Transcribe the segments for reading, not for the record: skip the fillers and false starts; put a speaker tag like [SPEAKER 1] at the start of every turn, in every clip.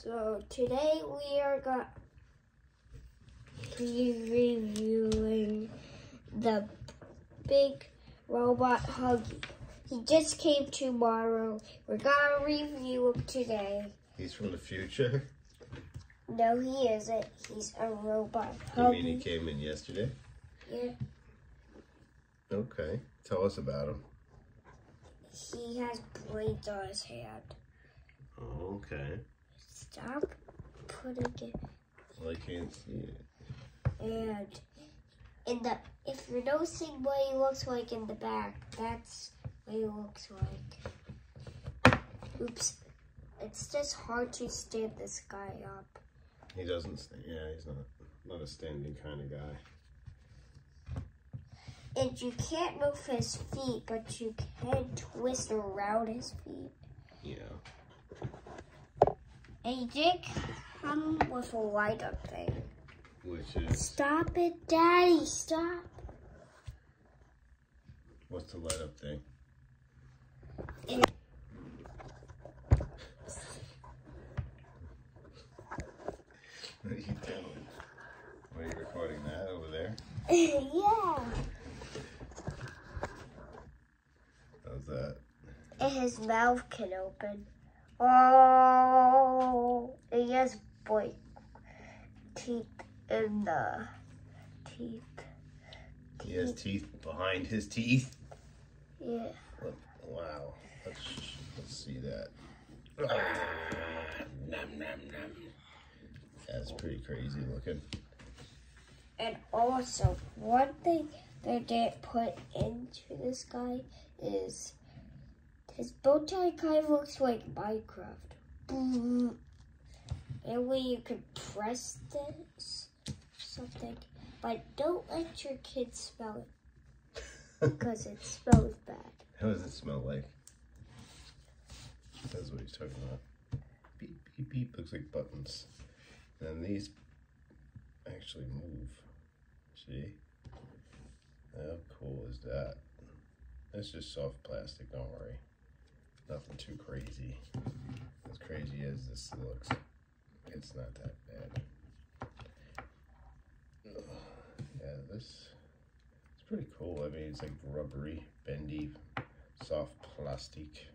[SPEAKER 1] So today we are going to be reviewing the big robot Huggy. He just came tomorrow. We're gonna review him today.
[SPEAKER 2] He's from the future?
[SPEAKER 1] No, he isn't. He's a robot
[SPEAKER 2] You
[SPEAKER 1] Huggy.
[SPEAKER 2] mean he came in yesterday?
[SPEAKER 1] Yeah.
[SPEAKER 2] Okay. Tell us about him.
[SPEAKER 1] He has blades on his hand.
[SPEAKER 2] Oh, okay.
[SPEAKER 1] Stop putting it.
[SPEAKER 2] Well, I can't see it.
[SPEAKER 1] And if you're noticing what he looks like in the back, that's what he looks like. Oops. It's just hard to stand this guy up.
[SPEAKER 2] He doesn't stand. Yeah, he's not a standing kind of guy.
[SPEAKER 1] And you can't move his feet, but you can twist around his feet.
[SPEAKER 2] Yeah.
[SPEAKER 1] And he did come with a light-up thing.
[SPEAKER 2] Which is...
[SPEAKER 1] Stop it, Daddy, stop.
[SPEAKER 2] What's the light up thing? What are you doing? What, are you recording that over there?
[SPEAKER 1] Yeah.
[SPEAKER 2] How's that?
[SPEAKER 1] And his mouth can open. Oh, and he has teeth in the teeth.
[SPEAKER 2] He has teeth behind his teeth?
[SPEAKER 1] Yeah.
[SPEAKER 2] Wow. Let's see that. Nom, nom, nom. That's pretty crazy looking.
[SPEAKER 1] And also, one thing they didn't put into this guy is his bow tie kind of looks like Minecraft. And when you can press this something, but don't let your kids smell it because it smells bad.
[SPEAKER 2] How does it smell like? That's what he's talking about. Beep, beep, beep. Looks like buttons. And these actually move. See? How cool is that? It's just soft plastic, don't worry. Nothing too crazy. As crazy as this looks, it's not that bad. Yeah, this it's pretty cool. I mean, it's like rubbery, bendy, soft plastic.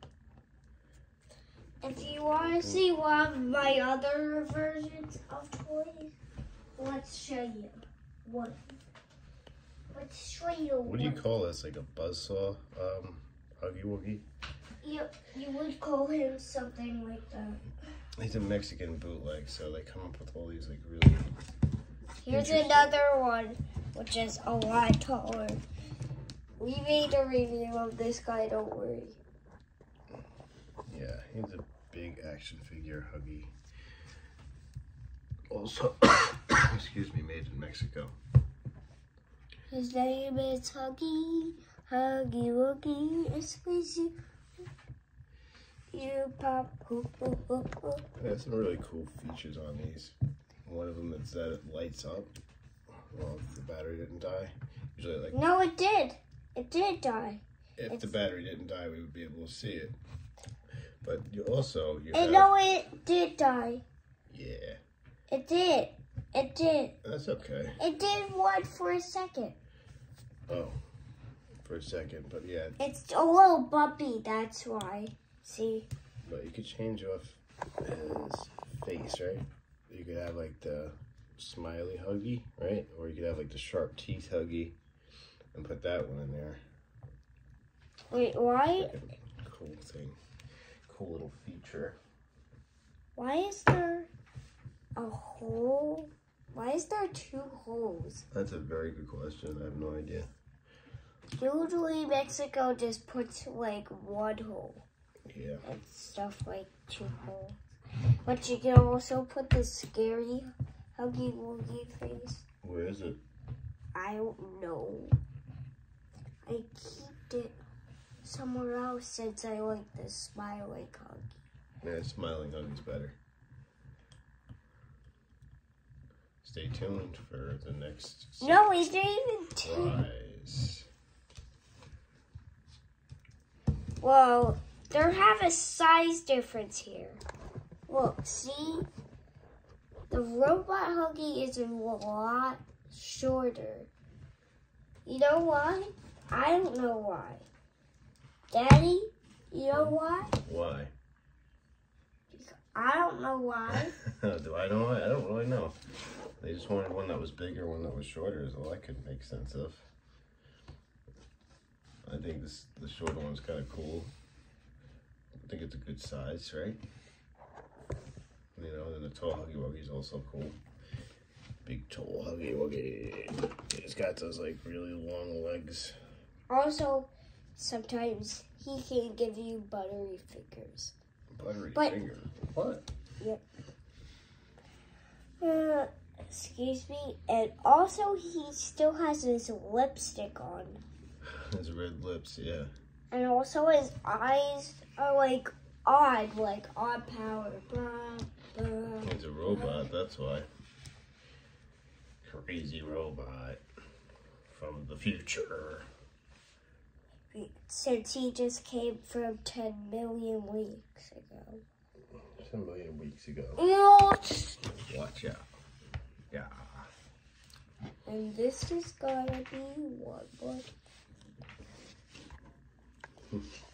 [SPEAKER 1] If you want to see one of my other versions of toys, let's show you one. Let's show you
[SPEAKER 2] What do you call this? Like a buzzsaw, Huggy Wuggy?
[SPEAKER 1] You would call him something like that.
[SPEAKER 2] He's a Mexican bootleg, so they come up with all these like really.
[SPEAKER 1] Here's another one, which is a lot taller. We made a review of this guy, don't worry.
[SPEAKER 2] Yeah, he's a big action figure Huggy. Also, excuse me, made in Mexico.
[SPEAKER 1] His name is Huggy, Huggy Wuggy, and squeeze you. You pop, hoop, hoop, hoop, hoop.
[SPEAKER 2] There's some really cool features on these. One of them is that it lights up. Well, if the battery didn't die. Usually, like.
[SPEAKER 1] No, it did. It did die.
[SPEAKER 2] If the battery didn't die, we would be able to see it. But you also
[SPEAKER 1] No, it did die.
[SPEAKER 2] Yeah.
[SPEAKER 1] It did. It did.
[SPEAKER 2] That's okay.
[SPEAKER 1] It did one for a second.
[SPEAKER 2] Oh, for a second, but yeah.
[SPEAKER 1] It's a little bumpy, that's why. See?
[SPEAKER 2] But you could change off his face, right? You could have like the smiley Huggy, right? Or you could have like the sharp teeth Huggy and put that one in there.
[SPEAKER 1] Wait, why?
[SPEAKER 2] Like a cool thing. Cool little feature.
[SPEAKER 1] Why is there a hole? Why is there 2 holes?
[SPEAKER 2] That's a very good question. I have no idea.
[SPEAKER 1] Usually Mexico just puts like 1 hole.
[SPEAKER 2] Yeah.
[SPEAKER 1] And stuff like 2 holes. But you can also put the scary Huggy Wuggy face.
[SPEAKER 2] Where is it?
[SPEAKER 1] I don't know. I kept it somewhere else since I like the smiling Huggy.
[SPEAKER 2] Yeah, smiling Huggy's better. Stay tuned for the next
[SPEAKER 1] No, he didn't even
[SPEAKER 2] surprise.
[SPEAKER 1] Well, there have a size difference here. Look, see? The robot Huggy is a lot shorter. You know why? I don't know why. Daddy, you know why?
[SPEAKER 2] Why?
[SPEAKER 1] I don't know why.
[SPEAKER 2] Do I know why? I don't really know. They just wanted one that was bigger, one that was shorter is all I could make sense of. I think the shorter one's kind of cool. I think it's a good size, right? You know, and the tall Huggy Wuggy is also cool. Big tall Huggy Wuggy. He's got those like really long legs.
[SPEAKER 1] Also, sometimes he can give you buttery fingers.
[SPEAKER 2] Buttery finger? What?
[SPEAKER 1] Yep. Excuse me. And also, he still has his lipstick on.
[SPEAKER 2] His red lips, yeah.
[SPEAKER 1] And also, his eyes are like odd power. Blah, blah.
[SPEAKER 2] He's a robot, that's why. Crazy robot from the future.
[SPEAKER 1] Since he just came from 10 million weeks ago.
[SPEAKER 2] 10 million weeks ago.
[SPEAKER 1] What?
[SPEAKER 2] Watch out. Yeah.
[SPEAKER 1] And this is gonna be one more.